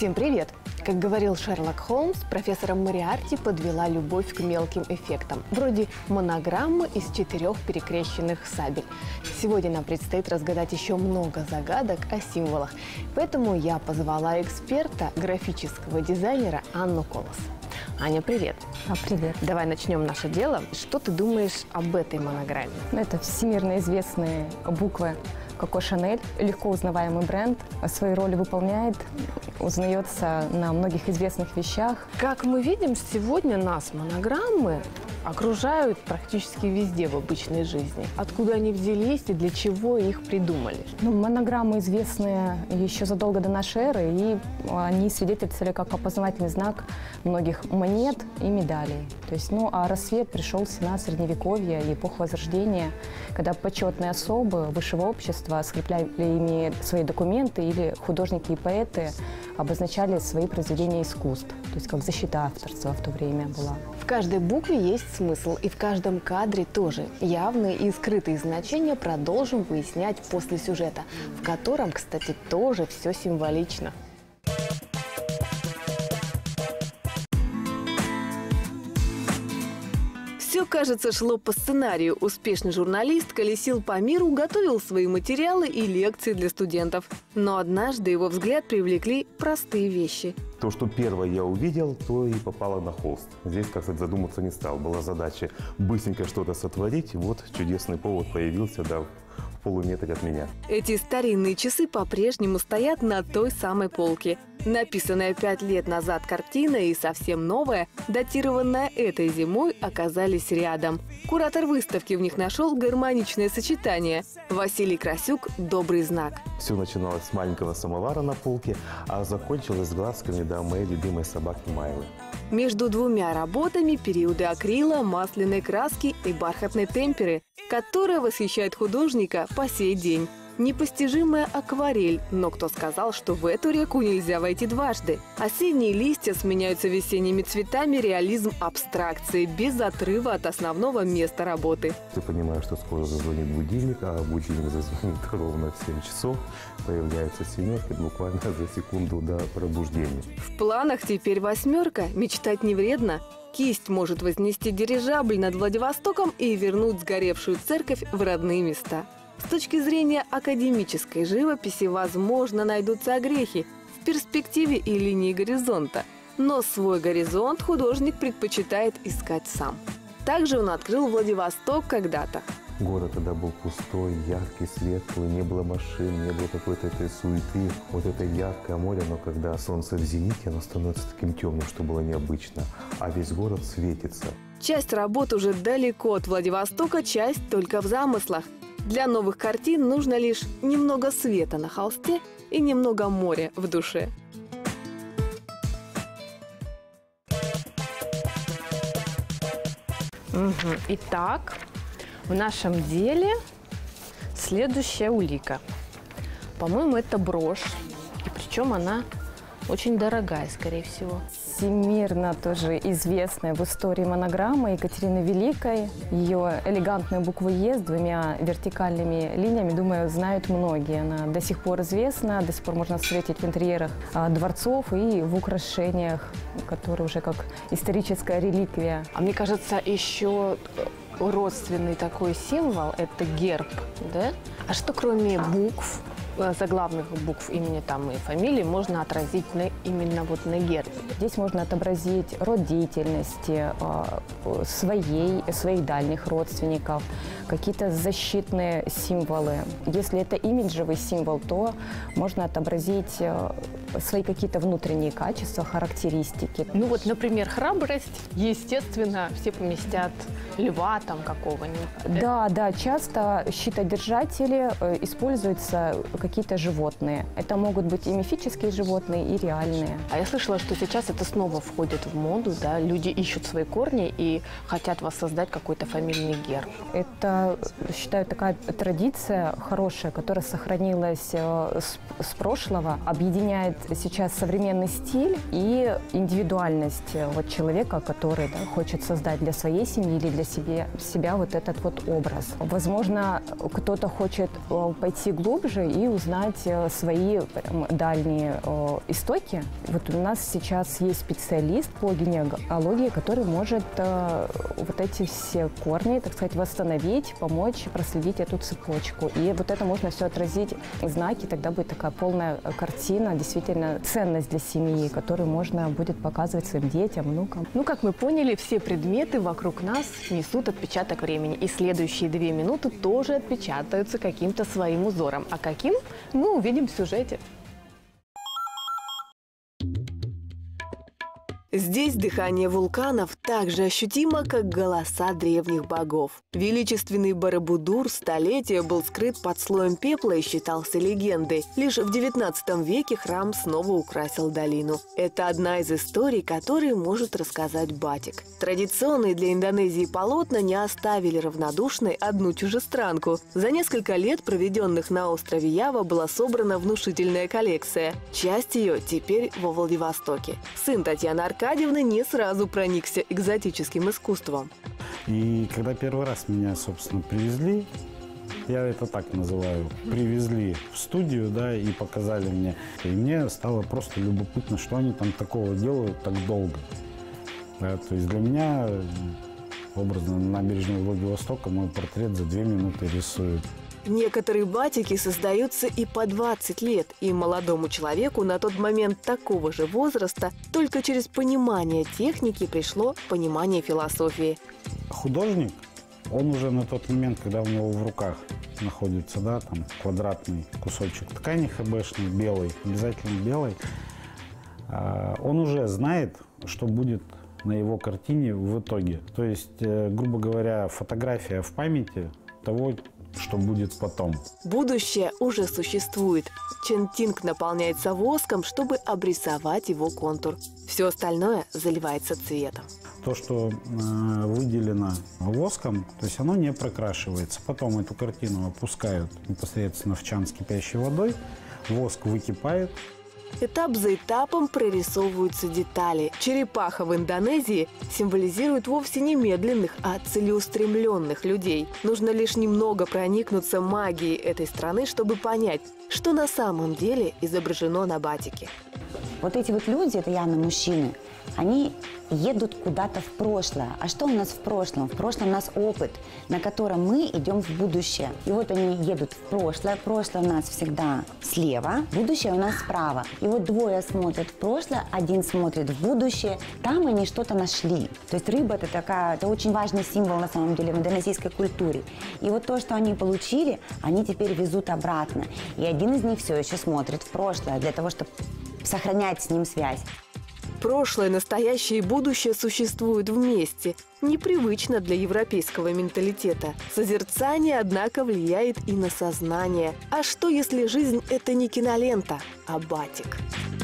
Всем привет! Как говорил Шерлок Холмс, профессора Мориарти подвела любовь к мелким эффектам, вроде монограммы из 4 перекрещенных сабель. Сегодня нам предстоит разгадать еще много загадок о символах, поэтому я позвала эксперта, графического дизайнера Анну Колос. Аня, привет! Привет! Давай начнем наше дело. Что ты думаешь об этой монограмме? Это всемирно известные буквы Коко Шанель. Легко узнаваемый бренд. Свою роль выполняет, узнается на многих известных вещах. Как мы видим, сегодня нас монограммы окружают практически везде в обычной жизни. Откуда они взялись и для чего их придумали? Монограммы известны еще задолго до нашей эры, и они свидетельствовали как опознавательный знак многих монет и медалей. То есть, а рассвет пришелся на Средневековье и эпоху Возрождения, когда почетные особы высшего общества скрепляли ими свои документы, или художники и поэты обозначали свои произведения искусств. То есть как защита авторства в то время была. В каждой букве есть смысл, и в каждом кадре тоже. Явные и скрытые значения продолжим выяснять после сюжета, в котором, кстати, тоже все символично. Все, кажется, шло по сценарию. Успешный журналист колесил по миру, готовил свои материалы и лекции для студентов. Но однажды его взгляд привлекли простые вещи. То, что первое я увидел, то и попало на холст. Здесь, как сказать, задуматься не стал. Была задача быстренько что-то сотворить. Вот чудесный повод появился, да, в полуметре от меня. Эти старинные часы по-прежнему стоят на той самой полке. Написанная 5 лет назад картина и совсем новая, датированная этой зимой, оказались рядом. Куратор выставки в них нашел гармоничное сочетание. Василий Красюк «Добрый знак». Все начиналось с маленького самовара на полке, а закончилось с глазками до моей любимой собаки Майлы. Между двумя работами периоды акрила, масляной краски и бархатной темперы, которая восхищает художника по сей день. Непостижимая акварель, но кто сказал, что в эту реку нельзя войти дважды? Осенние листья сменяются весенними цветами, реализм абстракции, без отрыва от основного места работы. Ты понимаешь, что скоро зазвонит будильник, а будильник зазвонит ровно в 7 часов. Появляется семерка буквально за секунду до пробуждения. В планах теперь 8, мечтать не вредно. Кисть может вознести дирижабль над Владивостоком и вернуть сгоревшую церковь в родные места. С точки зрения академической живописи, возможно, найдутся огрехи в перспективе и линии горизонта. Но свой горизонт художник предпочитает искать сам. Также он открыл Владивосток когда-то. Город тогда был пустой, яркий, светлый, не было машин, не было какой-то этой суеты. Вот это яркое море, но когда солнце в зените, оно становится таким темным, что было необычно. А весь город светится. Часть работ уже далеко от Владивостока, часть только в замыслах. Для новых картин нужно лишь немного света на холсте и немного моря в душе. Итак, в нашем деле следующая улика. По-моему, это брошь, и причем она очень дорогая, скорее всего. Всемирно тоже известная в истории монограмма Екатерины Великой. Ее элегантная буква «Е» с 2 вертикальными линиями, думаю, знают многие. Она до сих пор известна, до сих пор можно встретить в интерьерах дворцов и в украшениях, которые уже как историческая реликвия. А мне кажется, еще родственный такой символ – это герб, да? А что кроме букв, заглавных букв имени там и фамилии, можно отразить именно вот на гербе? Здесь можно отобразить род деятельности своих дальних родственников, какие-то защитные символы. Если это имиджевый символ, то можно отобразить свои какие-то внутренние качества, характеристики. Ну вот, например, храбрость, естественно, все поместят льва там какого-нибудь. Да, часто щитодержатели используются какие-то животные. Это могут быть и мифические животные, и реальные. А я слышала, что сейчас это снова входит в моду, да? Люди ищут свои корни и хотят воссоздать какой-то фамильный герб. Это, считаю, такая традиция хорошая, которая сохранилась с прошлого, объединяет сейчас современный стиль и индивидуальность вот человека, который хочет создать для своей семьи или для себя вот этот вот образ. Возможно, кто-то хочет пойти глубже и узнать свои дальние истоки. Вот у нас сейчас есть специалист по генеалогии, который может вот эти все корни, так сказать, восстановить, помочь проследить эту цепочку. И вот это можно все отразить в знаке, тогда будет такая полная картина, действительно ценность для семьи, которую можно будет показывать своим детям, внукам. Ну, как мы поняли, все предметы вокруг нас несут отпечаток времени. И следующие 2 минуты тоже отпечатаются каким-то своим узором. А каким, мы увидим в сюжете. Здесь дыхание вулканов так же ощутимо, как голоса древних богов. Величественный Барабудур столетия был скрыт под слоем пепла и считался легендой. Лишь в XIX веке храм снова украсил долину. Это одна из историй, которые может рассказать Батик. Традиционные для Индонезии полотна не оставили равнодушной одну чужестранку. За несколько лет, проведенных на острове Ява, была собрана внушительная коллекция. Часть ее теперь во Владивостоке. Сын Татьяны Аркадьевны не сразу проникся экзотическим искусством. И когда первый раз меня, собственно, привезли, я это так называю, привезли в студию, да, и показали мне. И мне стало просто любопытно, что они там такого делают так долго. Да, то есть для меня, образно, на набережной Владивостока мой портрет за 2 минуты рисуют. Некоторые батики создаются и по 20 лет, и молодому человеку на тот момент такого же возраста только через понимание техники пришло понимание философии. Художник, он уже на тот момент, когда у него в руках находится, да, там квадратный кусочек ткани хэбэшный, белый, обязательно белый, он уже знает, что будет на его картине в итоге. То есть, грубо говоря, фотография в памяти того, что будет потом. Будущее уже существует. Чентинг наполняется воском, чтобы обрисовать его контур. Все остальное заливается цветом. То, что выделено воском, то есть оно не прокрашивается. Потом эту картину опускают непосредственно в чан с кипящей водой, воск выкипает. Этап за этапом прорисовываются детали. Черепаха в Индонезии символизирует вовсе не медленных, а целеустремленных людей. Нужно лишь немного проникнуться магией этой страны, чтобы понять, что на самом деле изображено на батике. Вот эти вот люди, это явно мужчины, они едут куда-то в прошлое. А что у нас в прошлом? В прошлом у нас опыт, на котором мы идем в будущее. И вот они едут в прошлое. Прошлое у нас всегда слева, будущее у нас справа. И вот двое смотрят в прошлое, один смотрит в будущее. Там они что-то нашли. То есть рыба – это очень важный символ на самом деле в индонезийской культуре. И вот то, что они получили, они теперь везут обратно. И один из них все еще смотрит в прошлое для того, чтобы сохранять с ним связь. Прошлое, настоящее и будущее существуют вместе. Непривычно для европейского менталитета. Созерцание, однако, влияет и на сознание. А что, если жизнь – это не кинолента, а батик?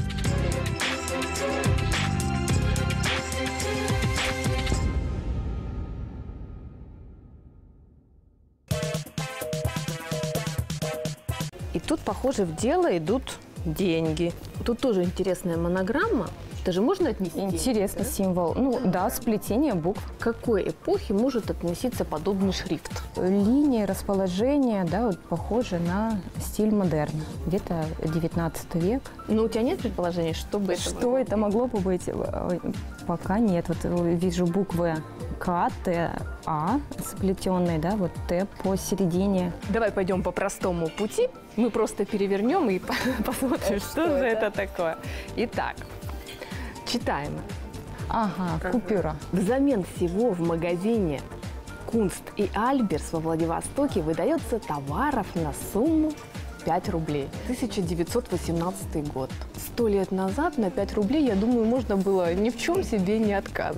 И тут, похоже, в дело идут деньги. Тут тоже интересная монограмма. Даже можно отнести? Интересный символ. Ну да, сплетение букв. К какой эпохе может относиться подобный шрифт? Линии, расположение, да, вот похоже на стиль модерна. Где-то 19 век. Но у тебя нет предположения, что бы это было? Что это могло бы быть? Пока нет. Вот вижу буквы К, Т, А сплетенные, да, вот Т посередине. Давай пойдем по простому пути. Мы просто перевернем и посмотрим, что же это такое. Итак, читаем. Ага, купюра. Взамен всего в магазине Кунст и Альберс во Владивостоке выдается товаров на сумму 5 рублей. 1918 год. 100 лет назад на 5 рублей, я думаю, можно было ни в чем себе не отказывать.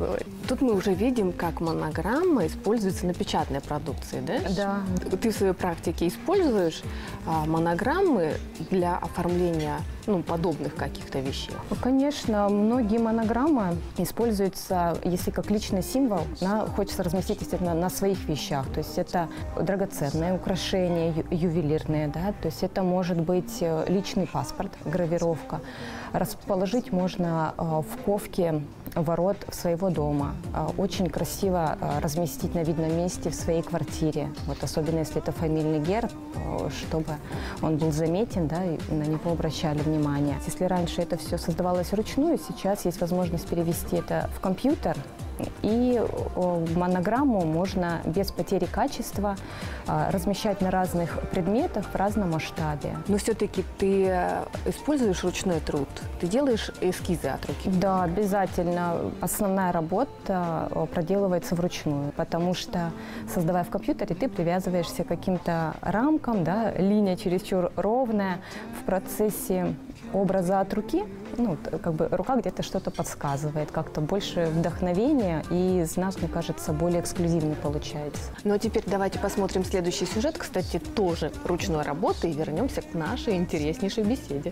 Тут мы уже видим, как монограмма используется на печатной продукции, да? Да. Ты в своей практике используешь монограммы для оформления подобных каких-то вещей? Ну, конечно, многие монограммы используются, если как личный символ, хочется разместить, естественно, на своих вещах. То есть это драгоценные украшения, ювелирные, да, то есть это может быть личный паспорт, гравировка. Расположить можно в ковке ворот своего дома. Очень красиво разместить на видном месте в своей квартире. Вот особенно если это фамильный герб, чтобы он был заметен, да, и на него обращали внимание. Если раньше это все создавалось вручную, сейчас есть возможность перевести это в компьютер. И монограмму можно без потери качества размещать на разных предметах в разном масштабе. Но все-таки ты используешь ручной труд? Ты делаешь эскизы от руки? Да, обязательно. Основная работа проделывается вручную, потому что, создавая в компьютере, ты привязываешься к каким-то рамкам, да, линия чересчур ровная. В процессе образа от руки, как бы рука где-то что-то подсказывает, как-то больше вдохновения, и знак, мне кажется, более эксклюзивный получается. Ну а теперь давайте посмотрим следующий сюжет, кстати, тоже ручной работы, и вернемся к нашей интереснейшей беседе.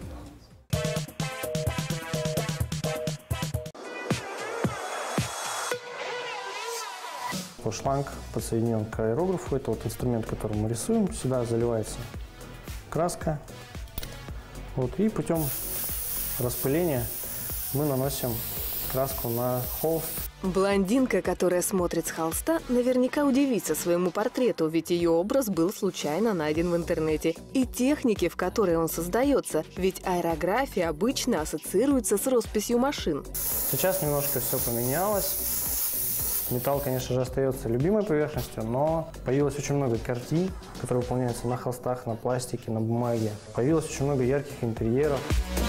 Шланг подсоединен к аэрографу. Это вот инструмент, которым мы рисуем. Сюда заливается краска. И путем распыления мы наносим краску на холст. Блондинка, которая смотрит с холста, наверняка удивится своему портрету, ведь ее образ был случайно найден в интернете. И техники, в которой он создается, ведь аэрография обычно ассоциируется с росписью машин. Сейчас немножко все поменялось. Металл, конечно же, остается любимой поверхностью, но появилось очень много картин, которые выполняются на холстах, на пластике, на бумаге. Появилось очень много ярких интерьеров.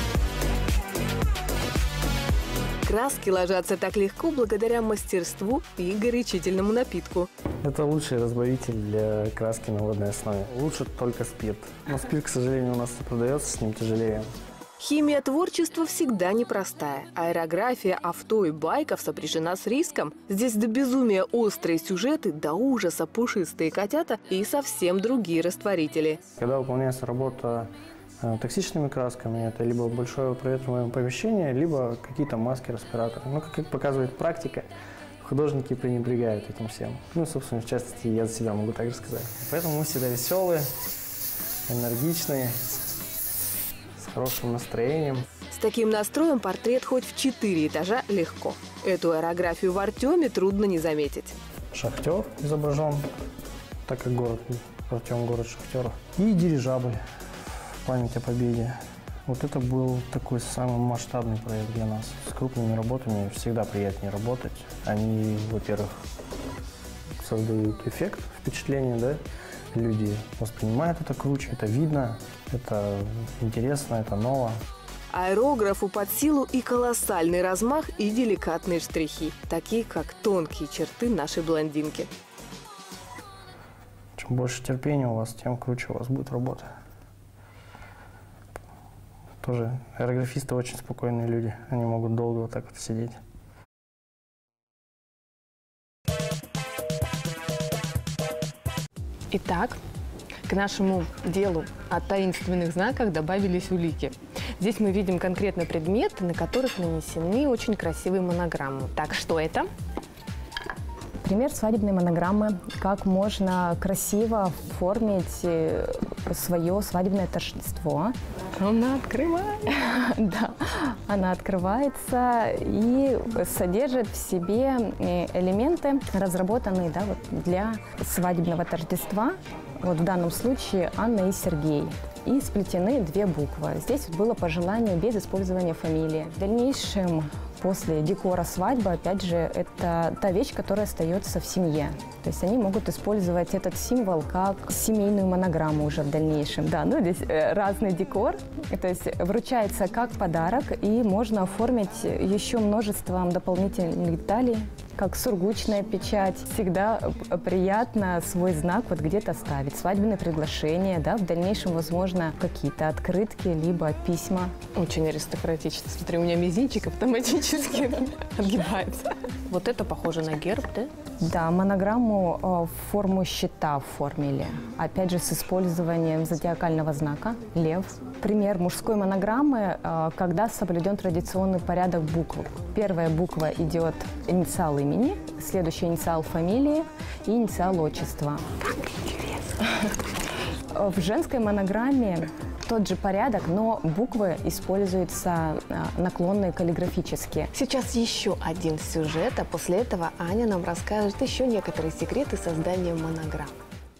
Краски ложатся так легко благодаря мастерству и горячительному напитку. Это лучший разбавитель для краски на водной основе. Лучше только спирт. Но спирт, к сожалению, у нас не продается, с ним тяжелее. Химия творчества всегда непростая. Аэрография авто и байков сопряжена с риском. Здесь до безумия острые сюжеты, до ужаса пушистые котята и совсем другие растворители. Когда выполняется работа токсичными красками, это либо большое проветриваемое помещение, либо какие-то маски, респираторы. Как показывает практика, художники пренебрегают этим всем. Собственно, в частности, я за себя могу так же сказать. Поэтому мы всегда веселые, энергичные, с хорошим настроением. С таким настроем портрет хоть в 4 этажа легко. Эту аэрографию в Артеме трудно не заметить. Шахтер изображен, так как Артем город шахтеров. И дирижабль в память о победе. Вот это был такой самый масштабный проект для нас. С крупными работами всегда приятнее работать. Они, во-первых, создают эффект, впечатление, да? Люди воспринимают это круче, это видно, это интересно, это ново. Аэрографу под силу и колоссальный размах, и деликатные штрихи, такие как тонкие черты нашей блондинки. Чем больше терпения у вас, тем круче у вас будет работа. Тоже аэрографисты очень спокойные люди, они могут долго вот так вот сидеть. Итак, к нашему делу о таинственных знаках добавились улики. Здесь мы видим конкретно предметы, на которых нанесены очень красивые монограммы. Так, что это? Пример свадебной монограммы. Как можно красиво оформить свое свадебное торжество. Она открывается. Да, она открывается и содержит в себе элементы, разработанные, да, вот для свадебного торжества. Вот в данном случае Анна и Сергей. И сплетены 2 буквы. Здесь было по желанию без использования фамилии. В дальнейшем, после декора свадьбы, опять же, это та вещь, которая остается в семье. То есть они могут использовать этот символ как семейную монограмму уже в дальнейшем. Да, здесь разный декор. То есть вручается как подарок, и можно оформить еще множеством дополнительных деталей, как сургучная печать. Всегда приятно свой знак вот где-то ставить. Свадебное приглашение, да, в дальнейшем, возможно, какие-то открытки, либо письма. Очень аристократично. Смотри, у меня мизинчик автоматически отгибается. Вот это похоже на герб, да? Да, монограмму в форму щита оформили. Опять же, с использованием зодиакального знака лев. Пример мужской монограммы, когда соблюден традиционный порядок букв. Первая буква идет инициал имени, следующий инициал фамилии и инициал отчества. Как интересно. В женской монограмме тот же порядок, но буквы используются наклонные каллиграфические. Сейчас еще один сюжет, а после этого Аня нам расскажет еще некоторые секреты создания монограмм.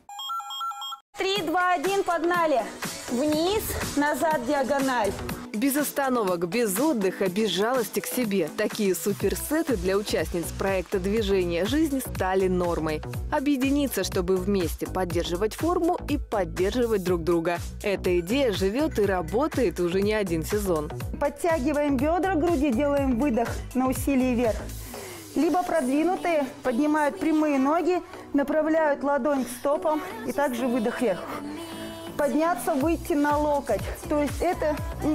3, 2, 1, погнали! Вниз, назад, диагональ. Без остановок, без отдыха, без жалости к себе. Такие суперсеты для участниц проекта «Движение жизни» стали нормой. Объединиться, чтобы вместе поддерживать форму и поддерживать друг друга. Эта идея живет и работает уже не один сезон. Подтягиваем бедра к груди, делаем выдох на усилие вверх. Либо продвинутые поднимают прямые ноги, направляют ладонь к стопам и также выдох вверх. Подняться, выйти на локоть. То есть это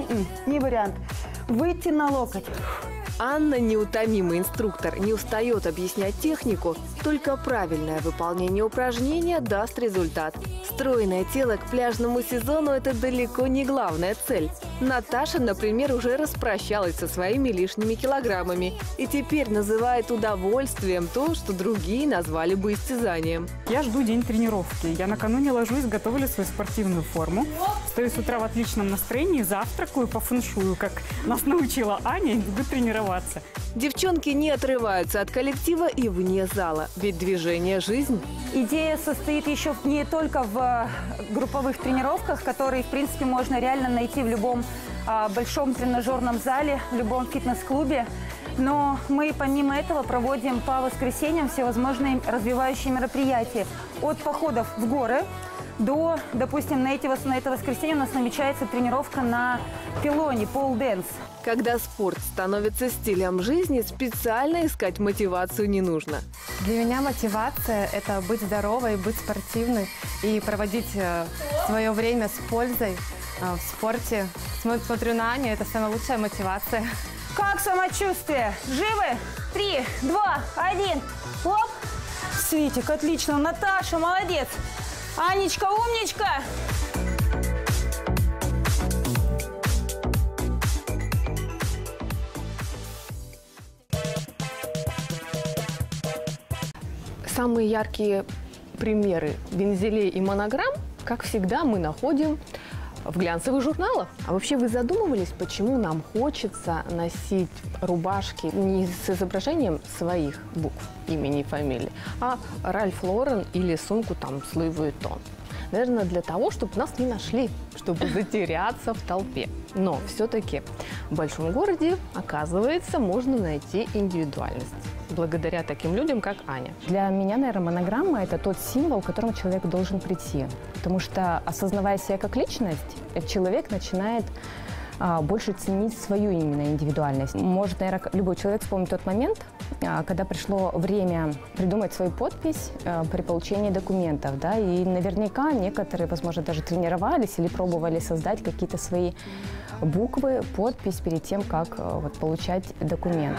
не вариант. Выйти на локоть. Анна, неутомимый инструктор, не устает объяснять технику, только правильное выполнение упражнения даст результат. Стройное тело к пляжному сезону – это далеко не главная цель. Наташа, например, уже распрощалась со своими лишними килограммами и теперь называет удовольствием то, что другие назвали бы истязанием. Я жду день тренировки. Я накануне ложусь, готовлю свою спортивную форму. Стою с утра в отличном настроении, завтракаю по фэншую, как нас научила Аня, и иду тренироваться. Девчонки не отрываются от коллектива и вне зала, ведь движение – жизнь. Идея состоит еще не только в групповых тренировках, которые, в принципе, можно реально найти в любом большом тренажерном зале, в любом фитнес-клубе. Но мы помимо этого проводим по воскресеньям всевозможные развивающие мероприятия. От походов в горы до, допустим, на это воскресенье у нас намечается тренировка на пилоне, пол-дэнс. Когда спорт становится стилем жизни, специально искать мотивацию не нужно. Для меня мотивация – это быть здоровой, быть спортивной и проводить свое время с пользой в спорте. Смотрю на Аню – это самая лучшая мотивация. Как самочувствие? Живы? 3, 2, 1. Оп! Светик, отлично. Наташа, молодец. Анечка, умничка. Самые яркие примеры вензелей и монограмм, как всегда, мы находим в глянцевых журналах. А вообще вы задумывались, почему нам хочется носить рубашки не с изображением своих букв, имени и фамилии, а Ральф Лорен или сумку там с Луи Вуиттон? Наверное, для того, чтобы нас не нашли, чтобы затеряться в толпе. Но все-таки в большом городе, оказывается, можно найти индивидуальность. Благодаря таким людям, как Аня. Для меня, наверное, монограмма – это тот символ, к которому человек должен прийти. Потому что, осознавая себя как личность, человек начинает больше ценить свою именно индивидуальность. Может, наверное, любой человек вспомнит тот момент, когда пришло время придумать свою подпись при получении документов. Да? И наверняка некоторые, возможно, даже тренировались или пробовали создать какие-то свои буквы, подпись перед тем, как получать документ.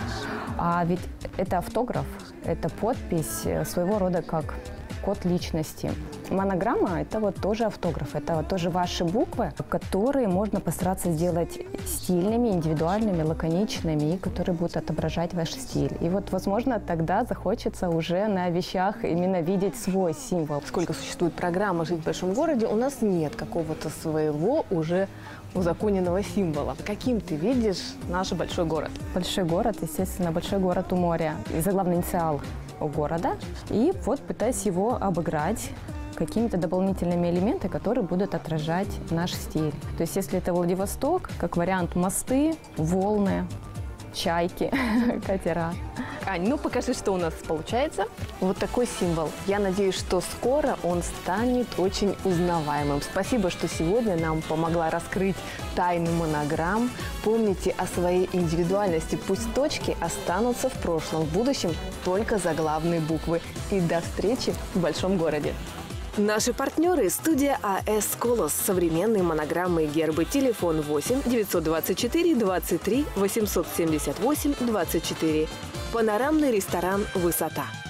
А ведь это автограф, это подпись своего рода как код личности. Монограмма – это вот тоже автограф, это вот тоже ваши буквы, которые можно постараться сделать стильными, индивидуальными, лаконичными, и которые будут отображать ваш стиль. И вот, возможно, тогда захочется уже на вещах именно видеть свой символ. Сколько существует программа «Жить в большом городе», у нас нет какого-то своего уже узаконенного символа. Каким ты видишь наш большой город? Большой город, естественно, большой город у моря. И заглавный инициал города. И вот пытаюсь его обыграть какими-то дополнительными элементами, которые будут отражать наш стиль. То есть если это Владивосток, как вариант мосты, волны, чайки, катера. Ань, ну покажи, что у нас получается. Вот такой символ. Я надеюсь, что скоро он станет очень узнаваемым. Спасибо, что сегодня нам помогла раскрыть тайну монограмм. Помните о своей индивидуальности. Пусть точки останутся в прошлом, в будущем только заглавные буквы. И до встречи в большом городе. Наши партнеры – студия АС «Колос». Современные монограммы и гербы. Телефон 8 924 23 878 24. Панорамный ресторан «Высота».